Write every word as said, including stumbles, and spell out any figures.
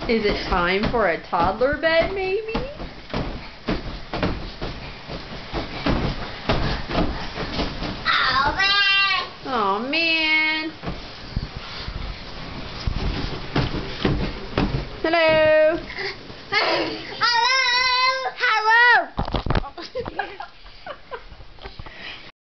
Is it time for a toddler bed, maybe?